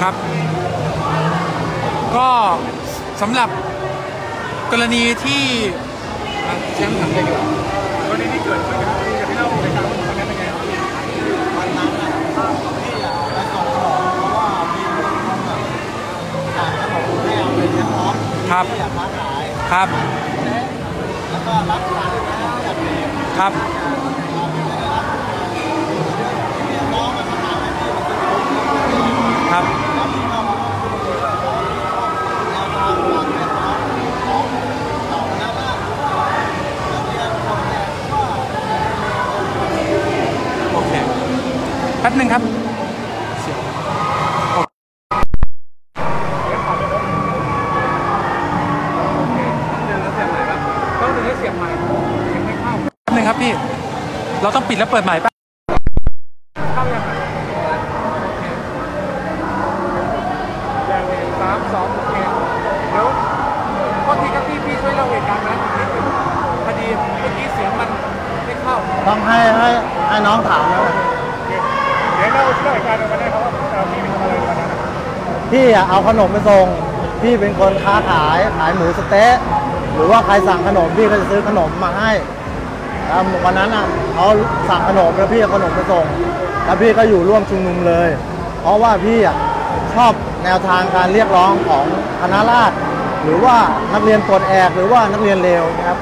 ครับก็สำหรับกรณีที่แชมป์ถามได้ดีกว่ากรณีที่เกิดขึ้นนะครับที่จะพี่เล่าในการวันนั้นเป็นไงครับวันนั้นพี่ไปส่งของเพราะว่ามีคนสั่งขนมให้เอาไปเลี้ยงน้องครับอยากค้าขายครับแล้วก็รับสั่งจากเด็กครับน้องมาทำงานให้พี่ครับแล้วพี่ก็มาแนวทางวางแผนของต่อแล้วก็แล้วพี่คนเนี่ยก็โอเคแป๊บหนึ่งครับครับพี่เราต้องปิดแล้วเปิดใหม่ป่ะเข้ายังไง3-2โอเคเดี๋ยวพอทีครับพี่ช่วยเล่าเหตุการณ์นั้นนิดนึงพอดีเมื่อกี้เสียงมันไม่เข้าต้องให้น้องถามแล้วเดี๋ยวเล่าเหตุการณ์มาได้ครับว่าพี่เป็นอะไรวันนั้นพี่เอาขนมไปส่งพี่เป็นคนค้าขายหมูสเต๊ะหรือว่าใครสั่งขนมพี่ก็จะซื้อขนมมาให้วันนั้นเขาสั่งขนมแล้วพี่เอาขนมไปส่งแล้วพี่ก็อยู่ร่วมชุมนุมเลยเพราะว่าพี่ชอบแนวทางการเรียกร้องของคณะราษฎรหรือว่านักเรียนปลดแอกหรือว่านักเรียนเลวนะครับ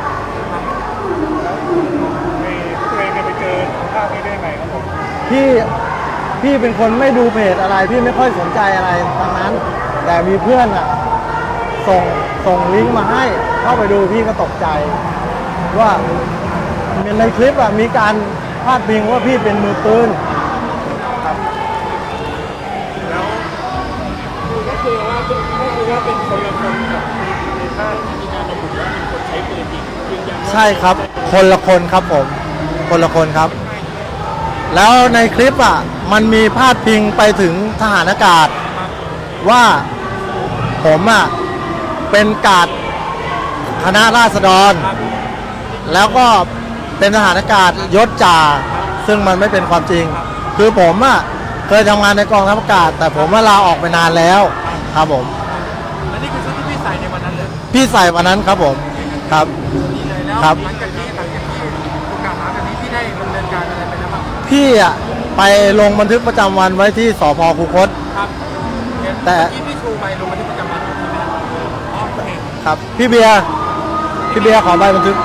ตัวเองไปเจอภาพนี้ได้ไงครับผมพี่เป็นคนไม่ดูเพจอะไรพี่ไม่ค่อยสนใจอะไรทางนั้นแต่มีเพื่อนส่งลิงก์มาให้เข้าไปดูพี่ก็ตกใจว่าในคลิปมีการพาดพิงว่าพี่เป็นมือปืนครับแล้วก็คือว่าเป็นคนละคนกับในภาพมีการระบุว่าเป็นคนใช้ปืนยิงยืนยันใช่ครับคนละคนครับผมคนละคนครับแล้วในคลิปมันมีพาดพิงไปถึงทหารอากาศว่าผมเป็นกาดคณะราษฎรแล้วก็เป็นทหารอากาศยศจ่าซึ่งมันไม่เป็นความจริงคือผมเคยทำงานในกองทัพอากาศแต่ผมลาออกไปนานแล้วครับผมและนี่คือชุดที่พี่ใส่ในวันนั้นเลยพี่ใส่วันนั้นครับผมครับครับหลังจากที่ถูกกล่าวหาแบบนี้พี่ได้ดำเนินการอะไรไปแล้วบ้างพี่ไปลงบันทึกประจำวันไว้ที่สภ.คูคตครับแต่พี่ชูไปลงบันทึกประจำวันโอเคครับพี่เบียร์ขอใบบันทึก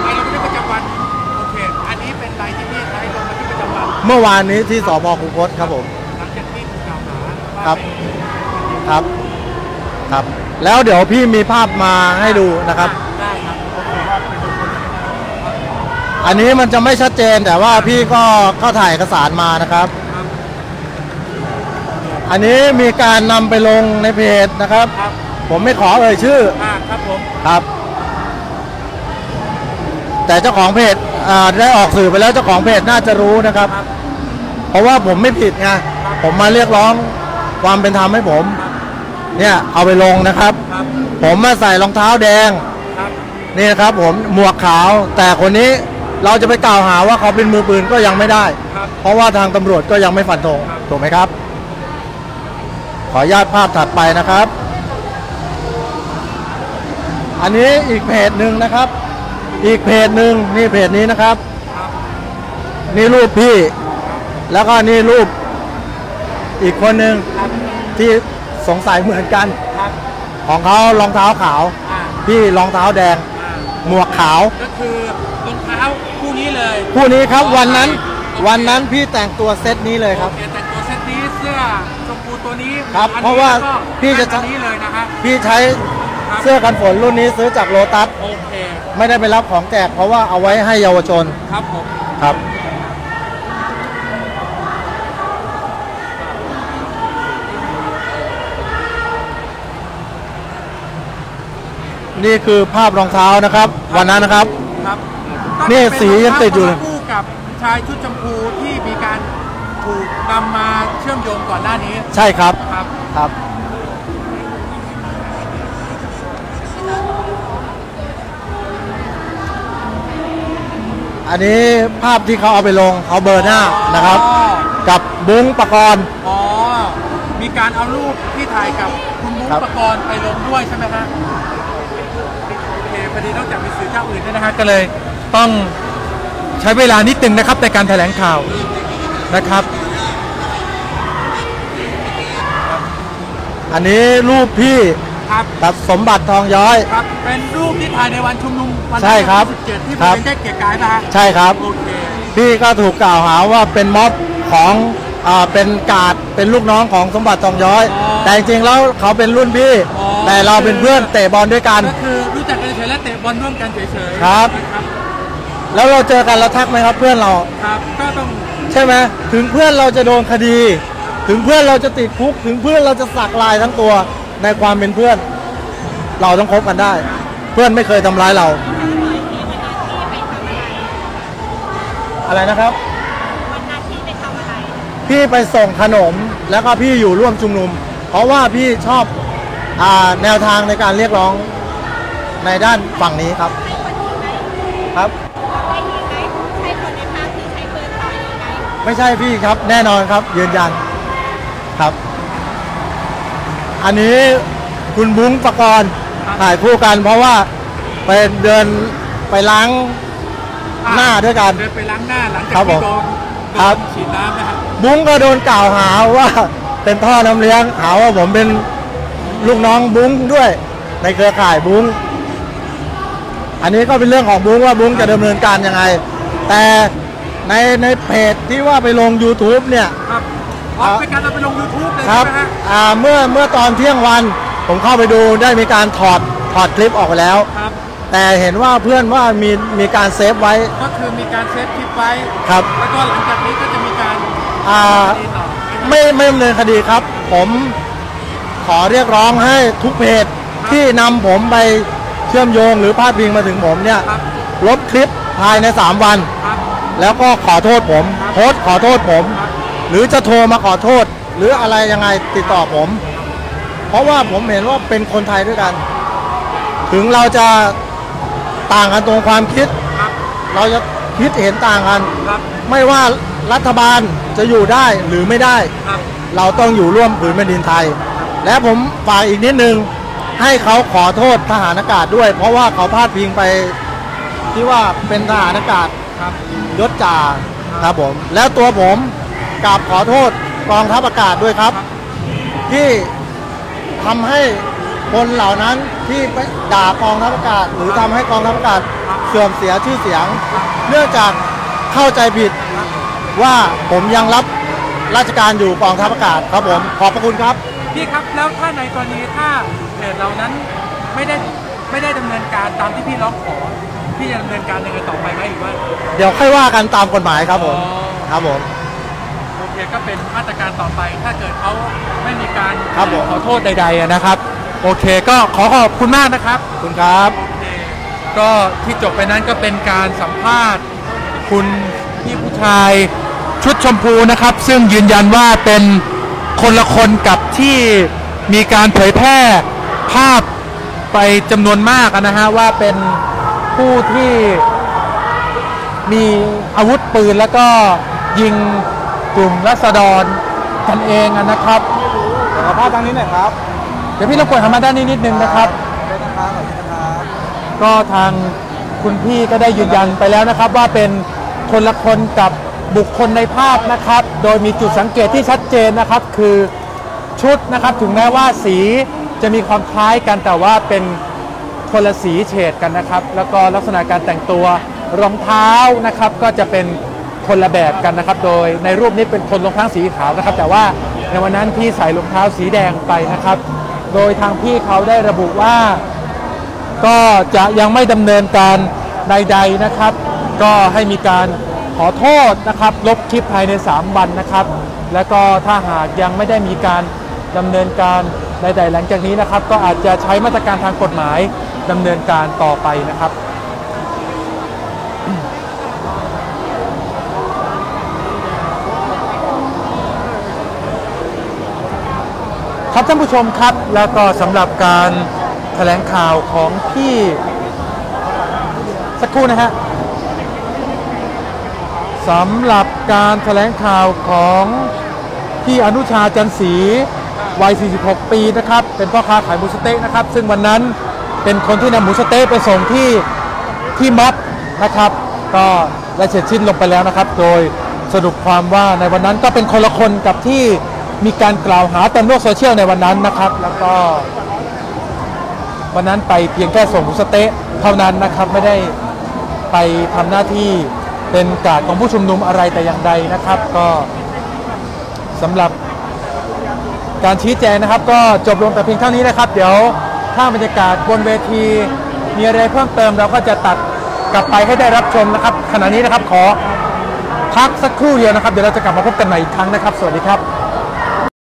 เมื่อวานนี้ที่สภ.คูคตครับผมครับแล้วเดี๋ยวพี่มีภาพมาให้ดูนะครับอันนี้มันจะไม่ชัดเจนแต่ว่าพี่ก็เข้าถ่ายเอกสารมานะครับอันนี้มีการนำไปลงในเพจนะครับผมไม่ขอเอ่ยชื่อครับผมครับแต่เจ้าของเพจได้ออกสื่อไปแล้วเจ้าของเพจน่าจะรู้นะครับเพราะว่าผมไม่ผิดไงผมมาเรียกร้องความเป็นธรรมให้ผมเนี่ยเอาไปลงนะครับผมมาใส่รองเท้าแดงนี่นะครับผมหมวกขาวแต่คนนี้เราจะไปกล่าวหาว่าเขาเป็นมือปืนก็ยังไม่ได้เพราะว่าทางตำรวจก็ยังไม่ฟันธงถูกไหมครับขออนุญาตภาพถัดไปนะครับอันนี้อีกเพจหนึ่งนะครับอีกเพจหนึ่งนี่เพจนี้นะครับนี่รูปพี่แล้วก็นี่รูปอีกคนหนึ่งที่สงสัยเหมือนกันของเขารองเท้าขาวพี่รองเท้าแดงหมวกขาวก็คือรองเท้าคู่นี้เลยคู่นี้ครับวันนั้นพี่แต่งตัวเซตนี้เลยครับแต่งตัวเซตนี้เสื้อชมพูตัวนี้ครับเพราะว่าพี่จะนี้เลยนะฮะพี่ใช้เสื้อกันฝนรุ่นนี้ซื้อจากโลตัสไม่ได้ไปรับของแจกเพราะว่าเอาไว้ให้เยาวชนครับผมครับนี่คือภาพรองเท้านะครับวันนั้นนะครับนี่สียังติดอยู่คู่กับชายชุดชมพูที่มีการถูกนำมาเชื่อมโยงก่อนหน้านี้ใช่ครับครับอันนี้ภาพที่เขาเอาไปลงเขาเบอร์หน้านะครับกับบุ้งปกรณ์มีมีการเอารูปที่ถ่ายกับคุณบุ๊คปกรณ์ไปลงด้วยใช่ไหมฮะโอเคพอดีนอกจากมีสื่อเจ้าอื่นด้วยนะฮะก็เลยต้องใช้เวลานิดนึงนะครับในการแถลงข่าวนะครับอันนี้รูปพี่ครับกับสมบัติทองย้อยครับเป็นรูปที่ถ่ายในวันชุมนุมวันใช่ครับที่17ที่บครับริเวณแยกเกียรติกายนะฮะใช่ครับโอเคพี่ก็ถูกกล่าวหาว่าเป็นม็อบของเป็นกาดเป็นลูกน้องของสมบัติทองย้อย แต่จริงๆแล้วเขาเป็นรุ่นพี่ แต่เราเป็นเพื่อนเตะบอลด้วยกันก็คือรู้จักกันเฉยๆและเตะบอลร่วมกันเฉยๆครับนะครับแล้วเราเจอกันเราทักไหมครับเพื่อนเราครับก็ต้องใช่ไหมถึงเพื่อนเราจะโดนคดี ถึงเพื่อนเราจะติดคุก ถึงเพื่อนเราจะสักลายทั้งตัวในความเป็นเพื่อน เราต้องคบกันได้ เพื่อนไม่เคยทำร้ายเรา อะไรนะครับ พี่ไปส่งขนมแล้วก็พี่อยู่ร่วมชุมนุม เพราะว่าพี่ชอบแนวทางในการเรียกร้องในด้านฝั่งนี้ครับ ครับ ไม่ใช่พี่ครับแน่นอนครับยืนยันครับ อันนี้คุณบุ้งปกรณ์ถ่ายคู่กันเพราะว่าไปเดินไปล้างหน้าด้วยกันเดินไปล้างหน้าหลังจากครับผที่มโดนครับฉีดน้ำนะฮะบุ้งก็โดนกล่าวหาว่าเป็นท่อน้ำเลี้ยงหาว่าผมเป็นลูกน้องบุ้งด้วยในเครือข่ายบุ้งอันนี้ก็เป็นเรื่องของบุ้งว่าบุ้งจะดำเนินการยังไง แต่ในเพจที่ว่าไปลง YouTube เนี่ยครับอ๋อเป็นการเอาไปลง YouTube เลยครัใช่บไหมฮะเมื่อตอนเที่ยงวัน ผมเข้าไปดูได้มีการถอดคลิปออกไปแล้วครับแต่เห็นว่าเพื่อนว่ามีการเซฟไว้ก็คือมีการเซฟคลิปไว้ครับแล้วก็หลังจากนี้ก็จะมีการอ่าคดีต่อไม่ดำเนินคดีครับ ผมขอเรียกร้องให้ทุกเพจที่นำผมไปเชื่อมโยงหรือพาดพิงมาถึงผมเนี่ยครับลบคลิปภายใน3 วันครับแล้วก็ขอโทษผมครับโพสต์ขอโทษผมครับหรือจะโทรมาขอโทษ หรืออะไรยังไงติดต่อผม เพราะว่าผมเห็นว่าเป็นคนไทยด้วยกัน ถึงเราจะต่างกันตรงความคิดครับเราจะคิดเห็นต่างกันครับไม่ว่ารัฐบาลจะอยู่ได้หรือไม่ได้ครับเราต้องอยู่ร่วมผืนแผ่นดินไทย และผมฝากอีกนิดนึง ให้เขาขอโทษทหารอากาศด้วย เพราะว่าเขาพาดพิงไปที่ว่าเป็นทหารอากาศครับยศจ่าครับผม แล้วตัวผมกราบขอโทษกองทัพอากาศด้วยครับ ที่ทำให้คนเหล่านั้นที่ไปด่ากองทัพอากาศ หรือทำให้กองทัพอากาศเสื่อมเสียชื่อเสียง เนื่องจากเข้าใจผิดว่าผมยังรับราชการอยู่กองทัพอากาศครับผม ขอบพระคุณครับพี่ครับแล้วถ้าในกรณีถ้าเพจเรานั้นไม่ได้ดำเนินการตามที่พี่ร้องขอพี่จะดำเนินการยังไงต่อไปไหมหรือว่าเดี๋ยวค่อยว่ากันตามกฎหมายครับผมอ๋อครับผมโอเคก็เป็นมาตรการต่อไปถ้าเกิดเขาไม่มีการครับผมขอโทษใดๆนะครับ โอเคก็ขอขอบคุณมากนะครับขอบคุณครับโอเคก็ที่จบไปนั้นก็เป็นการสัมภาษณ์คุณพี่ผู้ชายชุดชมพูนะครับ ซึ่งยืนยันว่าเป็นคนละคนกับที่มีการเผยแพร่ภาพไปจำนวนมากนะฮะว่าเป็นผู้ที่มีอาวุธปืนแล้วก็ยิงกลุ่มรัษฎรกันเองนะครับขอภาพทางนี้หน่อยครับเดี๋ยวพี่รบกวนทำมาด้านนี้นิดนึงนะครับเป็นนะครับขอบคุณนะครับก็ทางคุณพี่ก็ได้ยืนยันไปแล้วนะครับว่าเป็นคนละคนกับบุคคลในภาพนะครับ โดยมีจุดสังเกตที่ชัดเจนนะครับคือชุดนะครับถึงแม้ว่าสีจะมีความคล้ายกันแต่ว่าเป็นคนละสีเฉดกันนะครับ แล้วก็ลักษณะการแต่งตัวรองเท้านะครับก็จะเป็นคนละแบบกันนะครับ โดยในรูปนี้เป็นคนรองเท้าสีขาวนะครับ แต่ว่าในวันนั้นพี่ใส่รองเท้าสีแดงไปนะครับ โดยทางพี่เขาได้ระบุว่า ก็จะยังไม่ดำเนินการใดๆนะครับ ก็ให้มีการขอโทษนะครับลบคลิปภายใน3 วันนะครับ แล้วก็ถ้าหากยังไม่ได้มีการดำเนินการใดๆหลังจากนี้นะครับ ก็อาจจะใช้มาตรการทางกฎหมายดำเนินการต่อไปนะครับครับท่านผู้ชมครับแล้วก็สำหรับการแถลงข่าวของพี่สักครู่นะฮะสำหรับการแถลงข่าวของพี่อนุชาจันทร์ศรีวัย 46 ปีนะครับเป็นพ่อค้าขายหมูสะเต๊ะนะครับซึ่งวันนั้นเป็นคนที่นำหมูสะเต๊ะไปส่งที่ม็อบนะครับก็ได้เสร็จสิ้นลงไปแล้วนะครับโดยสรุปความว่าในวันนั้นก็เป็นคนละคนกับที่มีการกล่าวหาเต็มโลกโซเชียลในวันนั้นนะครับแล้วก็วันนั้นไปเพียงแค่ส่งหมูสะเต๊ะเท่านั้นนะครับไม่ได้ไปทำหน้าที่เป็นการ์ดของผู้ชุมนุมอะไรแต่อย่างใดนะครับก็สำหรับการชี้แจงนะครับก็จบลงแต่เพียงเท่านี้นะครับเดี๋ยวถ้าบรรยากาศบนเวทีมีอะไรเพิ่มเติมเราก็จะตัดกลับไปให้ได้รับชมนะครับขณะนี้นะครับขอพักสักครู่เดียวนะครับเดี๋ยวเราจะกลับมาพบกันใหม่อีกครั้งนะครับสวัสดีครับ